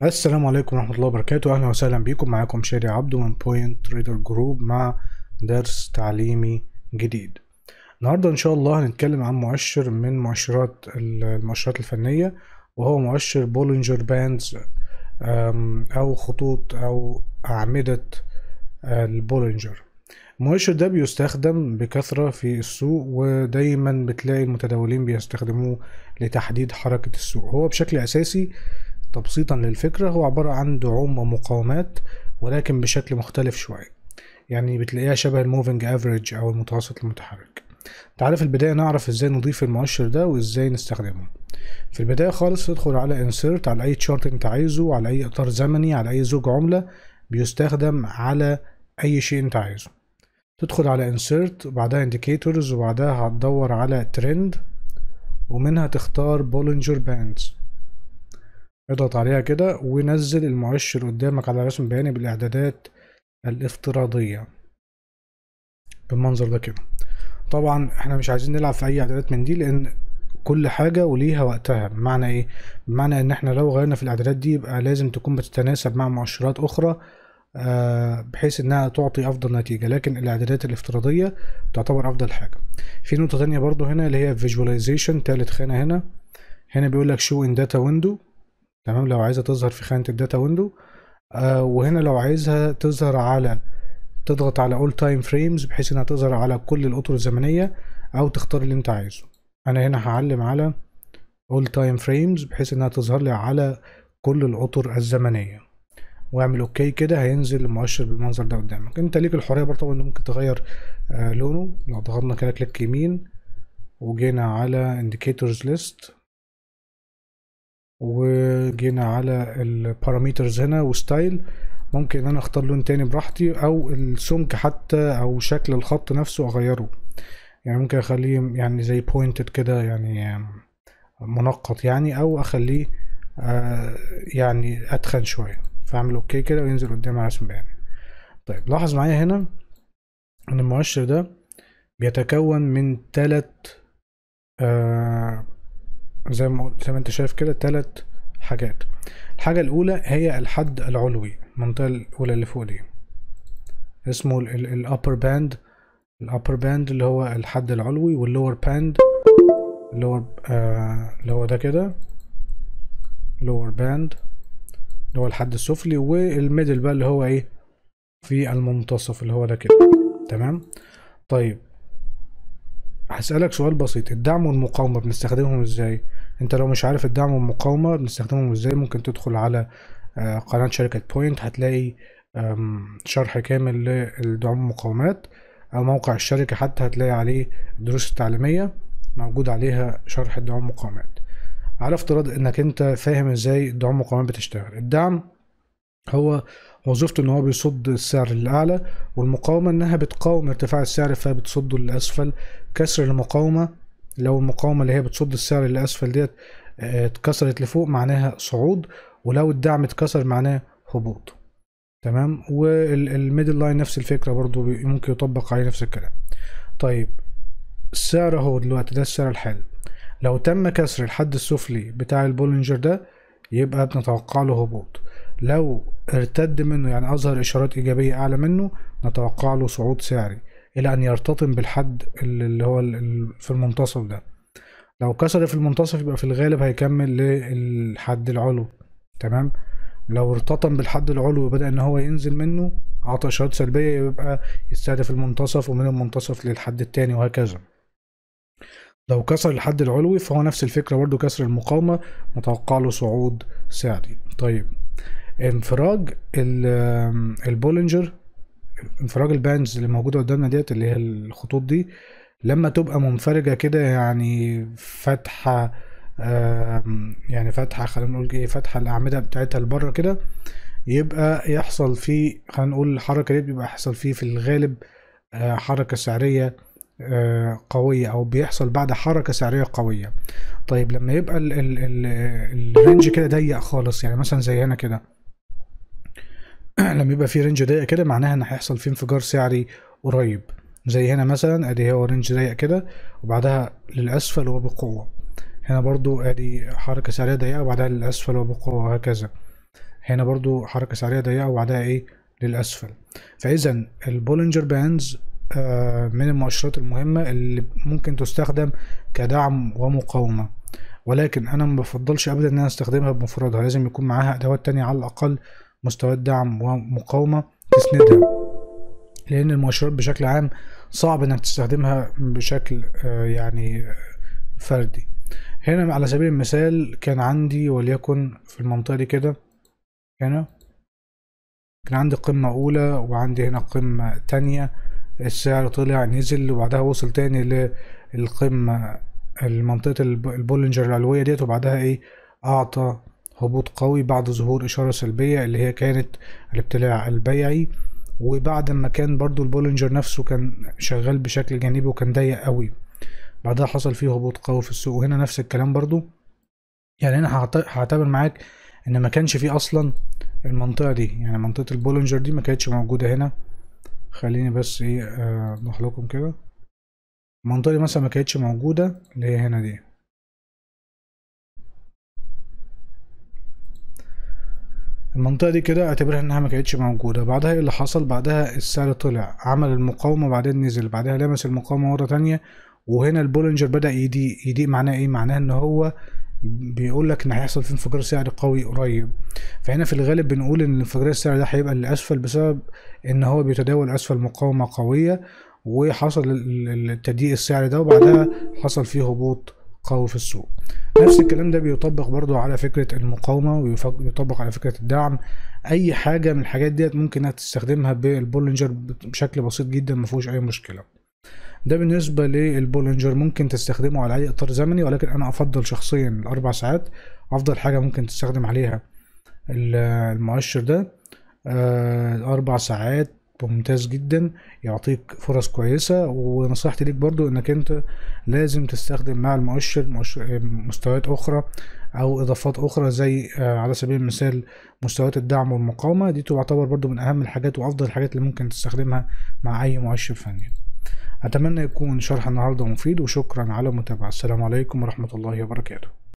السلام عليكم ورحمة الله وبركاته. أهلا وسهلا بكم. معاكم شادي عبده من بوينت تريدر جروب مع درس تعليمي جديد. النهاردة إن شاء الله هنتكلم عن مؤشر من مؤشرات المؤشرات الفنية، وهو مؤشر بولينجر باندز أو خطوط أو أعمدة البولينجر. المؤشر ده بيستخدم بكثرة في السوق، ودايما بتلاقي المتداولين بيستخدموه لتحديد حركة السوق. هو بشكل أساسي تبسيطا للفكرة هو عبارة عن دعوم ومقاومات، ولكن بشكل مختلف شوية. يعني بتلاقيها شبه الموفينج افريج او المتوسط المتحرك. تعالى في البداية نعرف ازاي نضيف المؤشر ده وازاي نستخدمه. في البداية خالص تدخل على insert، على اي تشارت انت عايزه، على اي اطار زمني، على اي زوج عملة بيستخدم على اي شيء انت عايزه. تدخل على insert وبعدها indicators وبعدها هتدور على trend، ومنها تختار بولينجر باندز. اضغط عليها كده ونزل المؤشر قدامك على رسم بياني بالاعدادات الافتراضية بالمنظر ده كده. طبعا احنا مش عايزين نلعب في اي اعدادات من دي، لان كل حاجة وليها وقتها. بمعنى ايه؟ بمعنى ان احنا لو غيرنا في الاعدادات دي يبقى لازم تكون بتتناسب مع مؤشرات اخرى، بحيث انها تعطي افضل نتيجة. لكن الاعدادات الافتراضية تعتبر افضل حاجة. في نقطة تانية برضو هنا اللي هي visualization، تالت خانة هنا بيقول لك show in data window. تمام، لو عايزة تظهر في خانة الداتا ويندو. وهنا لو عايزها تظهر تضغط على all time frames بحيث انها تظهر على كل الاطر الزمنية، او تختار اللي انت عايزه. انا هنا هعلم على all time frames بحيث انها تظهر لي على كل الاطر الزمنية، واعمل اوكي كده هينزل المؤشر بالمنظر ده قدامك. انت ليك الحرية برضه طبعا ان ممكن تغير لونه. لو ضغطنا كده كليك يمين وجينا على indicators list وجينا على الباراميترز هنا وستايل، ممكن ان انا اختار لون تاني براحتي، او السمك حتى او شكل الخط نفسه اغيره. يعني ممكن اخليه يعني زي بوينتد كده، يعني منقط يعني، او اخليه يعني اتخن شوية. فاعمل اوكي كده وينزل قدامي على رسم بياني. طيب لاحظ معايا هنا ان المؤشر ده بيتكون من زي ما انت شايف كده 3 حاجات. الحاجة الأولى هي الحد العلوي، المنطقة الأولى اللي فوق دي اسمه الأبر باند. الأبر باند اللي هو الحد العلوي، واللور باند اللي هو ده كده لور باند اللي هو الحد السفلي، والميدل بقى اللي هو ايه في المنتصف اللي هو ده كده. تمام. طيب هسألك سؤال بسيط، الدعم والمقاومة بنستخدمهم ازاي؟ انت لو مش عارف الدعم والمقاومة بنستخدمهم ازاي، ممكن تدخل على قناة شركة بوينت، هتلاقي شرح كامل للدعم والمقاومات، او موقع الشركة حتى هتلاقي عليه الدروس التعليمية موجود عليها شرح الدعم والمقاومات. على افتراض انك انت فاهم ازاي الدعم والمقاومات بتشتغل. الدعم هو وظيفته ان هو بيصد السعر للاعلى، والمقاومة انها بتقاوم ارتفاع السعر فبتصده للاسفل. كسر المقاومة، لو المقاومة اللي هي بتصد السعر للاسفل ديت اتكسرت لفوق معناها صعود، ولو الدعم اتكسر معناه هبوط. تمام. والميدل لاين نفس الفكرة برضو ممكن يطبق عليه نفس الكلام. طيب السعر اهو دلوقتي ده السعر الحالي، لو تم كسر الحد السفلي بتاع البولينجر ده يبقى بنتوقع له هبوط. لو ارتد منه يعني اظهر اشارات ايجابية اعلى منه نتوقع له صعود سعري الى ان يرتطم بالحد اللي هو في المنتصف ده. لو كسر في المنتصف يبقى في الغالب هيكمل للحد العلوي. تمام. لو ارتطم بالحد العلوي وبدأ ان هو ينزل منه عطى اشارات سلبية يبقى يستهدف المنتصف، ومن المنتصف للحد التاني وهكذا. لو كسر الحد العلوي فهو نفس الفكرة برضو، كسر المقاومة متوقع له صعود سعري. طيب انفراج البولينجر، انفراج الباندز اللي موجودة قدامنا ديت اللي هي الخطوط دي، لما تبقى منفرجة كده يعني فتحة، يعني فتحة خلينا نقول ايه، فتحة الأعمدة بتاعتها لبره كده، يبقى يحصل فيه خلينا نقول الحركة دي بيبقى يحصل فيه في الغالب حركة سعرية قوية، أو بيحصل بعد حركة سعرية قوية. طيب لما يبقى الرينج كده ضيق خالص، يعني مثلا زي هنا كده لما يبقى في رينج ضيق كده معناها ان هيحصل فيه انفجار سعري قريب. زي هنا مثلا ادي هو رينج ضيق كده وبعدها للاسفل وبقوه. هنا برضو ادي حركه سعريه ضيقه وبعدها للاسفل وبقوه وهكذا. هنا برضو حركة سعرية ضيقة وبعدها ايه للأسفل. فإذا البولينجر باندز من المؤشرات المهمة اللي ممكن تستخدم كدعم ومقاومة، ولكن أنا ما بفضلش أبدا إن أنا أستخدمها بمفردها، لازم يكون معاها أدوات تانية على الأقل مستويات دعم ومقاومة تسندها، لأن المؤشرات بشكل عام صعب إنك تستخدمها بشكل يعني فردي. هنا على سبيل المثال كان عندي وليكن في المنطقة دي كده، هنا كان عندي قمة أولى وعندي هنا قمة تانية، السعر طلع نزل وبعدها وصل تاني للقمة المنطقة البولينجر العلوية ديت، وبعدها ايه أعطى هبوط قوي بعد ظهور إشارة سلبية اللي هي كانت الابتلاع البيعي، وبعد ما كان برضو البولينجر نفسه كان شغال بشكل جانبي وكان ضيق قوي، بعدها حصل فيه هبوط قوي في السوق. وهنا نفس الكلام برضو، يعني انا هعتبر معاك ان ما كانش فيه اصلا المنطقة دي، يعني منطقة البولينجر دي ما كانتش موجودة هنا. خليني بس ايه اوضح لكم كده، المنطقة دي مثلا ما كانتش موجودة اللي هي هنا دي، المنطقة دي كده اعتبرها انها ما كانتش موجودة. بعدها ايه اللي حصل؟ بعدها السعر طلع عمل المقاومة بعدين نزل، بعدها لمس المقاومة مرة تانية، وهنا البولينجر بدأ يضيق. معناه ايه؟ معناه ان هو بيقول لك ان هيحصل في انفجار سعري قوي قريب. فهنا في الغالب بنقول ان الانفجار السعري ده هيبقى للاسفل بسبب ان هو بيتداول اسفل مقاومة قوية، وحصل التضييق السعري ده وبعدها حصل فيه هبوط قوي في السوق. نفس الكلام ده بيطبق برضو على فكرة المقاومة ويطبق على فكرة الدعم. اي حاجة من الحاجات ديت ممكن انك تستخدمها بالبولينجر بشكل بسيط جدا، مفيهوش اي مشكلة. ده بالنسبة للبولينجر، ممكن تستخدمه على اي اطار زمني، ولكن انا افضل شخصيا الاربع ساعات. افضل حاجة ممكن تستخدم عليها المؤشر ده. 4 ساعات ممتاز جدا، يعطيك فرص كويسة. ونصيحتي ليك برضو انك انت لازم تستخدم مع المؤشر مستويات اخرى او اضافات اخرى، زي على سبيل المثال مستويات الدعم والمقاومة، دي تعتبر برضو من اهم الحاجات وافضل الحاجات اللي ممكن تستخدمها مع اي مؤشر فني. اتمنى يكون شرح النهاردة مفيد، وشكرا على المتابعة. السلام عليكم ورحمة الله وبركاته.